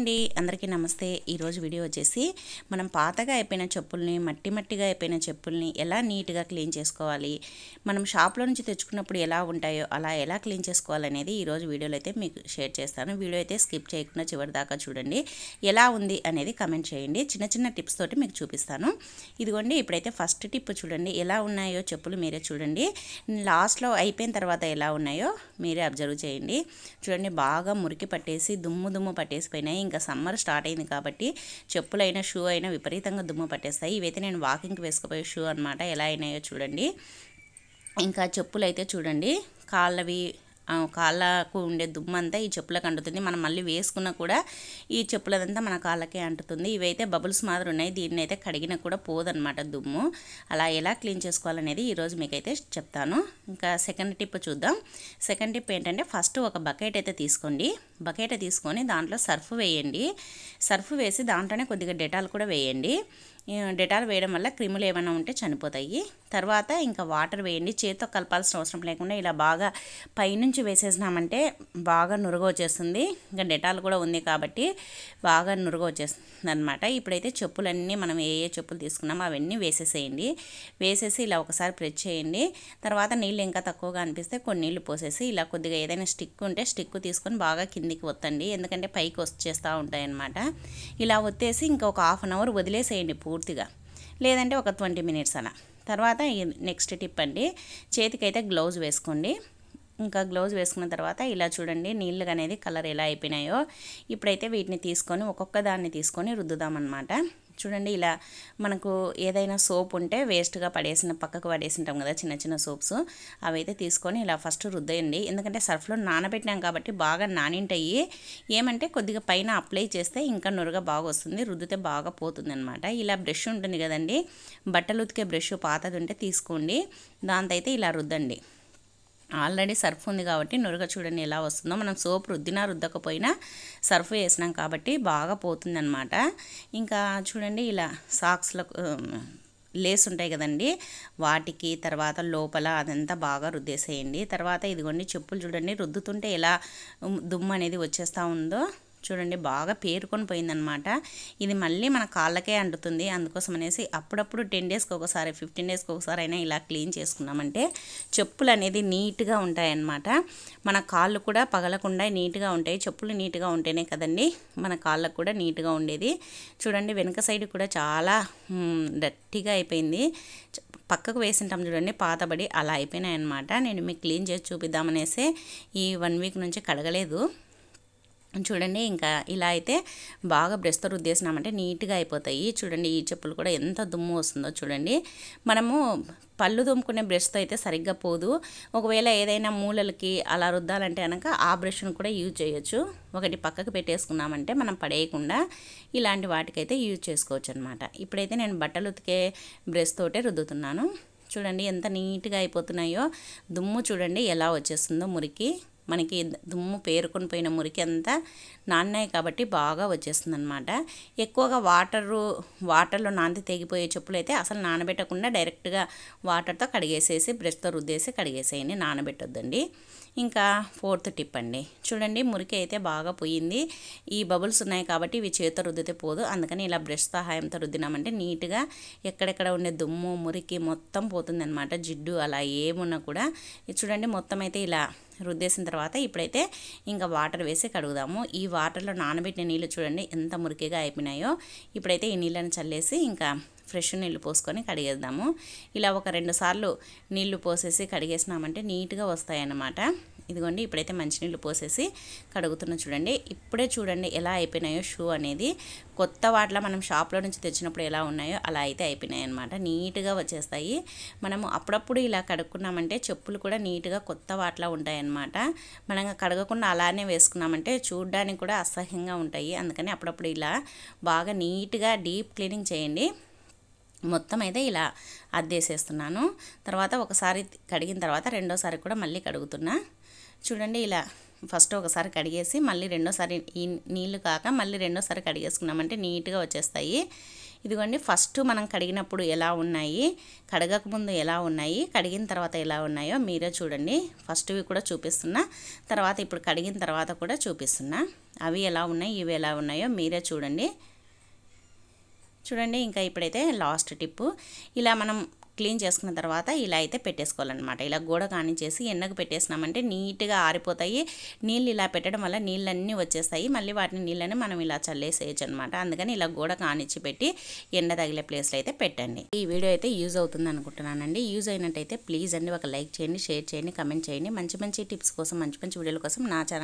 అండి, అందరికీ నమస్తే. ఈరోజు వీడియో వచ్చేసి మనం పాతగా అయిపోయిన చెప్పుల్ని, మట్టిగా అయిపోయిన చెప్పుల్ని ఎలా నీట్గా క్లీన్ చేసుకోవాలి, మనం షాప్లో నుంచి తెచ్చుకున్నప్పుడు ఎలా ఉంటాయో అలా ఎలా క్లీన్ చేసుకోవాలనేది ఈరోజు వీడియోలో అయితే మీకు షేర్ చేస్తాను. వీడియో అయితే స్కిప్ చేయకుండా చివరి దాకా చూడండి. ఎలా ఉంది అనేది కమెంట్ చేయండి. చిన్న చిన్న టిప్స్ తోటి మీకు చూపిస్తాను. ఇదిగోండి, ఇప్పుడైతే ఫస్ట్ టిప్ చూడండి. ఎలా ఉన్నాయో చెప్పులు మీరే చూడండి. లాస్ట్లో అయిపోయిన తర్వాత ఎలా ఉన్నాయో మీరే అబ్జర్వ్ చేయండి. చూడండి, బాగా మురికి పట్టేసి దుమ్ము పట్టేసిపోయినాయి. ఇంకా సమ్మర్ స్టార్ట్ అయింది కాబట్టి చెప్పులైనా షూ అయినా విపరీతంగా దుమ్ము పట్టేస్తాయి. ఇవైతే నేను వాకింగ్కి వేసుకుపోయే షూ అనమాట. ఎలా అయినాయో చూడండి. ఇంకా చెప్పులు అయితే చూడండి, కాళ్ళకు ఉండే దుమ్ము అంతా ఈ చెప్పులకు అంటుతుంది. మనం మళ్ళీ వేసుకున్నా కూడా ఈ చెప్పులదంతా మన కాళ్ళకే అంటుతుంది. ఇవైతే బబుల్స్ మాదిరి ఉన్నాయి. దీన్ని అయితే కడిగినా కూడా పోదనమాట దుమ్ము. అలా ఎలా క్లీన్ చేసుకోవాలనేది ఈరోజు మీకైతే చెప్తాను. ఇంకా సెకండ్ టిప్ చూద్దాం. సెకండ్ టిప్ ఏంటంటే, ఫస్ట్ ఒక బకెట్ అయితే తీసుకోండి. బకెట్ తీసుకొని దాంట్లో సర్ఫ్ వేయండి. సర్ఫ్ వేసి దాంట్లోనే కొద్దిగా డెటాల్ కూడా వేయండి. డెటాల్ వేయడం వల్ల క్రిములు ఏమైనా ఉంటే చనిపోతాయి. తర్వాత ఇంకా వాటర్ వేయండి. చేతితో కలపాల్సిన అవసరం లేకుండా ఇలా బాగా పైనుంచి వేసేసినామంటే బాగా నురుగు వచ్చేస్తుంది. ఇంకా డెటాల్ కూడా ఉంది కాబట్టి బాగా నురుగు వచ్చేస్తుంది అనమాట. ఇప్పుడైతే చెప్పులన్నీ మనం ఏ చెప్పులు తీసుకున్నామో అవన్నీ వేసేసేయండి. వేసేసి ఇలా ఒకసారి ప్రెస్ చేయండి. తర్వాత నీళ్ళు ఇంకా తక్కువగా అనిపిస్తే కొన్ని నీళ్ళు పోసేసి ఇలా కొద్దిగా ఏదైనా స్టిక్ ఉంటే స్టిక్ తీసుకొని బాగా కిందికి ఒత్తండి. ఎందుకంటే పైకి వచ్చేస్తూ ఉంటాయి అన్నమాట. ఇలా ఒత్తేసి ఇంకా ఒక హాఫ్ అన్ అవర్ వదిలేసేయండి పూర్తిగా, లేదంటే ఒక 20 మినిట్స్ అలా. తర్వాత నెక్స్ట్ టిప్ అండి, చేతికైతే గ్లౌజ్ వేసుకోండి. ఇంకా గ్లౌజ్ వేసుకున్న తర్వాత ఇలా చూడండి, నీళ్ళు అనేది కలర్ ఎలా అయిపోయినాయో. ఇప్పుడైతే వీటిని తీసుకొని ఒక్కొక్క దాన్ని తీసుకొని రుద్దుదామన్నమాట. చూడండి, ఇలా మనకు ఏదైనా సోప్ ఉంటే వేస్ట్గా పక్కకు పడేసింటాం కదా, చిన్న చిన్న సోప్స్, అవైతే తీసుకొని ఇలా ఫస్ట్ రుద్దేయండి. ఎందుకంటే సర్ఫ్లో నానబెట్టినాం కాబట్టి బాగా నానింటాయి. ఏమంటే కొద్దిగా పైన అప్లై చేస్తే ఇంకా నురగ బాగా వస్తుంది, రుద్దితే బాగా పోతుంది అనమాట. ఇలా బ్రష్ ఉంటుంది కదండి, బట్టలు ఉతికే బ్రష్ పాతది ఉంటే తీసుకోండి. దాంతో అయితే ఇలా రుద్దండి. ఆల్రెడీ సర్ఫ్ ఉంది కాబట్టి నురగ చూడండి ఎలా వస్తుందో. మనం సోప్ రుద్దినా రుద్దకపోయినా సర్ఫ్ వేసినాం కాబట్టి బాగా పోతుందన్నమాట. ఇంకా చూడండి, ఇలా సాక్స్లకు లేస్ ఉంటాయి కదండి, వాటికి తర్వాత లోపల అదంతా బాగా రుద్దేసేయండి. తర్వాత ఇదిగోండి, చెప్పులు చూడండి రుద్దుతుంటే ఎలా దుమ్ము అనేది వచ్చేస్తూ ఉందో చూడండి, బాగా పేరుకొని పోయిందనమాట. ఇది మళ్ళీ మన కాళ్ళకే అంటుతుంది. అందుకోసం అనేసి అప్పుడప్పుడు 10 డేస్కి ఒకసారి 15 డేస్కి ఒకసారి అయినా ఇలా క్లీన్ చేసుకున్నామంటే చెప్పులు అనేది నీట్గా ఉంటాయన్నమాట. మన కాళ్ళు కూడా పగలకుండా నీట్గా ఉంటాయి. చెప్పులు నీట్గా ఉంటేనే కదండి మన కాళ్ళకు కూడా నీట్గా ఉండేది. చూడండి, వెనక సైడ్ కూడా చాలా డర్టీగా అయిపోయింది. పక్కకు వేసింటాం చూడండి, పాతబడి అలా అయిపోయినాయి అన్నమాట. నేను మీకు క్లీన్ చేసి చూపిద్దామనేసి ఈ 1 వీక్ నుంచి కడగలేదు. చూడండి, ఇంకా ఇలా అయితే బాగా బ్రష్తో రుద్దేసినామంటే నీట్గా అయిపోతాయి. చూడండి, ఈ చెప్పులు కూడా ఎంత దుమ్ము వస్తుందో చూడండి. మనము పళ్ళు దుమ్ముకునే బ్రష్తో అయితే సరిగ్గా పోదు. ఒకవేళ ఏదైనా మూలలకి అలా రుద్దాలంటే కనుక ఆ బ్రష్ను కూడా యూజ్ చేయొచ్చు. ఒకటి పక్కకు పెట్టేసుకున్నామంటే మనం పడేయకుండా ఇలాంటి వాటికైతే యూజ్ చేసుకోవచ్చు అనమాట. ఇప్పుడైతే నేను బట్టలు ఉతికే బ్రష్ తోటే రుద్దుతున్నాను. చూడండి ఎంత నీట్గా అయిపోతున్నాయో. దుమ్ము చూడండి ఎలా వచ్చేస్తుందో, మురికి మనకి దుమ్ము పేరుకొని పోయిన మురికి అంతా నాన్నాయి కాబట్టి బాగా వచ్చేస్తుంది అనమాట. ఎక్కువగా వాటర్లో నానితే తెగిపోయే చెప్పులు అయితే అసలు నానబెట్టకుండా డైరెక్ట్గా వాటర్తో కడిగేసేసి బ్రష్తో రుద్దేసి కడిగేసేయండి, నానబెట్టొద్దండి. ఇంకా 4th టిప్ అండి, చూడండి మురికి అయితే బాగా పోయింది. ఈ బబుల్స్ ఉన్నాయి కాబట్టి ఇవి చేతితో రుద్దితే పోదు. అందుకని ఇలా బ్రష్ సహాయంతో రుద్దినామంటే నీట్గా ఎక్కడెక్కడ ఉండే దుమ్ము మురికి మొత్తం పోతుందన్నమాట. జిడ్డు అలా ఏమున్నా కూడా చూడండి, మొత్తం అయితే ఇలా రుద్దేసిన తర్వాత ఇప్పుడైతే ఇంకా వాటర్ వేసి కడుగుదాము. ఈ వాటర్లో నానబెట్టిన నీళ్ళు చూడండి ఎంత మురికిగా అయిపోయినాయో. ఇప్పుడైతే ఈ నీళ్ళని చల్లేసి ఇంకా ఫ్రెష్ నీళ్ళు పోసుకొని కడిగేద్దాము. ఇలా ఒక 2 సార్లు నీళ్లు పోసేసి కడిగేసినామంటే నీట్గా వస్తాయన్నమాట. ఇదిగోండి, ఇప్పుడైతే మంచినీళ్ళు పోసేసి కడుగుతున్నా చూడండి. ఇప్పుడే చూడండి ఎలా అయిపోయినాయో షూ అనేది. కొత్త వాటిలో మనం షాప్లో నుంచి తెచ్చినప్పుడు ఎలా ఉన్నాయో అలా అయితే అయిపోయినాయి అనమాట. నీట్గా వచ్చేస్తాయి. మనము అప్పుడప్పుడు ఇలా కడుక్కున్నామంటే చెప్పులు కూడా నీట్గా కొత్త వాటిలో ఉంటాయన్నమాట. మనం కడగకుండా అలానే వేసుకున్నామంటే చూడడానికి కూడా అసహ్యంగా ఉంటాయి. అందుకని అప్పుడప్పుడు ఇలా బాగా నీట్గా డీప్ క్లీనింగ్ చేయండి. మొత్తం అయితే ఇలా అద్దేసేస్తున్నాను. తర్వాత ఒకసారి కడిగిన తర్వాత రెండోసారి కూడా మళ్ళీ కడుగుతున్నా. చూడండి, ఇలా ఫస్ట్ ఒకసారి కడిగేసి మళ్ళీ రెండోసారి ఈ నీళ్ళు కాక మళ్ళీ రెండోసారి కడిగేసుకున్నామంటే నీట్గా వచ్చేస్తాయి. ఇదిగోండి ఫస్ట్ మనం కడిగినప్పుడు ఎలా ఉన్నాయి, కడగకముందు ఎలా ఉన్నాయి, కడిగిన తర్వాత ఎలా ఉన్నాయో మీరే చూడండి. ఫస్ట్వి కూడా చూపిస్తున్నా, తర్వాత ఇప్పుడు కడిగిన తర్వాత కూడా చూపిస్తున్నా. అవి ఎలా ఉన్నాయి, ఇవి ఎలా ఉన్నాయో మీరే చూడండి. ఇంకా ఇప్పుడైతే లాస్ట్ టిప్పు, ఇలా మనం క్లీన్ చేసుకున్న తర్వాత ఇలా అయితే పెట్టేసుకోవాలన్నమాట. ఇలా గోడ కానించేసి ఎండకు పెట్టేసినామంటే నీట్గా ఆరిపోతాయి. నీళ్ళు ఇలా పెట్టడం వల్ల నీళ్ళన్నీ వచ్చేస్తాయి. మళ్ళీ వాటిని నీళ్ళని మనం ఇలా చల్లేసేయచ్చు అనమాట. అందుకని ఇలా గోడ కానిచ్చి పెట్టి ఎండ తగిలే ప్లేస్లో అయితే పెట్టండి. ఈ వీడియో అయితే యూజ్ అవుతుంది అనుకుంటున్నానండి. యూజ్ అయినట్టయితే ప్లీజ్ అండి ఒక లైక్ చేయండి, షేర్ చేయండి, కమెంట్ చేయండి. మంచి మంచి టిప్స్ కోసం, మంచి మంచి వీడియోల కోసం నా ఛానల్